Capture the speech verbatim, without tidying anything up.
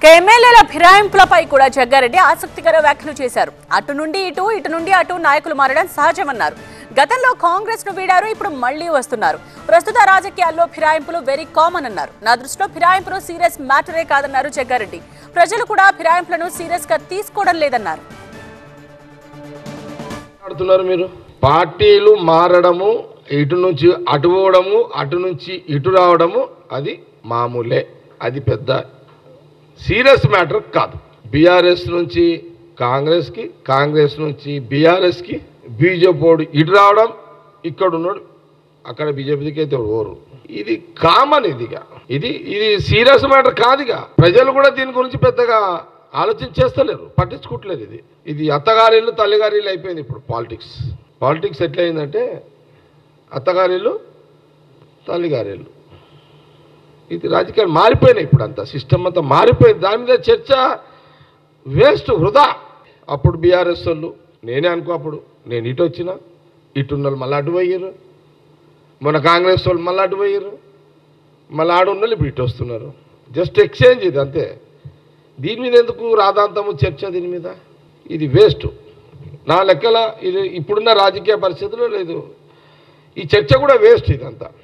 ఎమ్మెల్యేల ఫిరాయింపులపై కూడా జగ్గారెడ్డి ఆసక్తికర వ్యాఖ్యలు చేశారు. అటు నుండి ఇటు ఇటు నుండి అటు నాయకులు మారడం సహజమన్నారు. గతంలో కాంగ్రెస్ ను వీడారు, ఇప్పుడు మళ్లీ వస్తున్నారు. ప్రస్తుత రాజకీయాల్లో ఫిరాయింపులు వెరీ కామన్ అన్నారు. నా దృష్టిలో ఫిరాయింపులు సీరియస్ మ్యాటరే కాదన్నారు జగ్గారెడ్డి. ప్రజలు కూడా ఫిరాయింపులను సీరియస్ గా తీసుకోవడం లేదన్నారు. మీరు పార్టీలు మారడము, ఇటు నుంచి అటు పోవడము, అటు నుంచి ఇటు రావడము అది మామూలే. అది పెద్ద సీరియస్ మ్యాటర్ కాదు. బీఆర్ఎస్ నుంచి కాంగ్రెస్కి, కాంగ్రెస్ నుంచి బీఆర్ఎస్కి, బీజేపీ ఇటు రావడం, ఇక్కడ ఉన్నాడు అక్కడ బీజేపీకి అయితే ఓరు. ఇది కామన్. ఇదిగా ఇది ఇది సీరియస్ మ్యాటర్ కాదుగా. ప్రజలు కూడా దీని గురించి పెద్దగా ఆలోచన చేస్తలేరు, పట్టించుకోవట్లేదు. ఇది ఇది అత్తగారిల్లు తల్లిగారిల్లు అయిపోయింది. ఇప్పుడు పాలిటిక్స్ పాలిటిక్స్ ఎట్లయిందంటే అత్తగారిల్లు తల్లిగారిల్లు. ఇది రాజకీయాలు మారిపోయినాయి. ఇప్పుడు అంతా సిస్టమ్ అంతా మారిపోయింది. దాని మీద చర్చ వేస్ట్, వృధా. అప్పుడు బీఆర్ఎస్ వాళ్ళు నేనే అనుకో, అప్పుడు నేను ఇటు వచ్చిన, ఇటున్న వాళ్ళు మళ్ళీ అటు పోయారు. మన కాంగ్రెస్ వాళ్ళు మళ్ళీ అటు పోయారు. మళ్ళీ ఆడు ఉన్న ఇప్పుడు ఇటు వస్తున్నారు. జస్ట్ ఎక్స్చేంజ్ ఇది అంతే. దీని మీద ఎందుకు రాధాంతము చర్చ? దీని మీద ఇది వేస్ట్ నా లెక్కల. ఇది ఇప్పుడున్న రాజకీయ పరిస్థితుల్లో లేదు. ఈ చర్చ కూడా వేస్ట్ ఇదంతా.